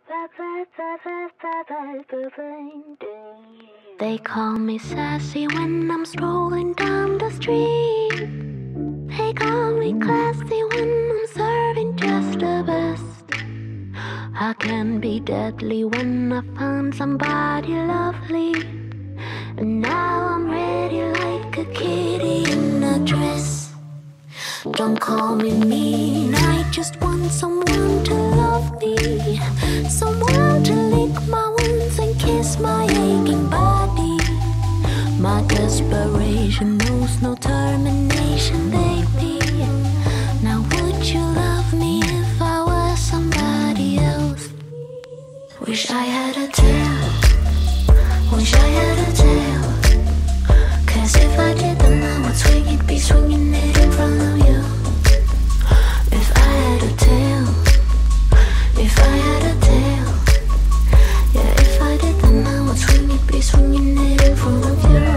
They call me sassy when I'm strolling down the street. They call me classy when I'm serving just the best. I can be deadly when I find somebody lovely. And now I'm ready like a kitty in a dress. Don't call me mean, I just want someone to love me. Someone to lick my wounds and kiss my aching body. My desperation knows no termination, baby. Now would you love me if I was somebody else? Wish I had a tail, wish I had a tail. Cause if I did then I would swing it, be swinging it in front of you. If I had a tail, if I had a tail. Yeah, if I did then I would swing it, be swinging it in front of you.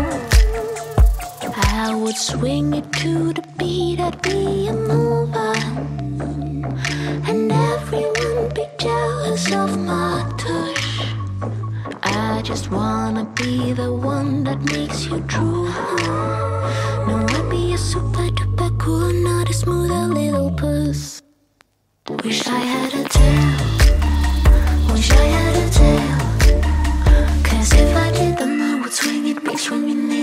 I would swing it to the beat, I'd be a mover. And everyone be jealous of my touch. I just wanna be the one that makes you drool. No, I'd be a super duper cool, not a smoother little puss. Wish I had a tail, wish I had a tail. Cause if I did then I would swing it, be swinging it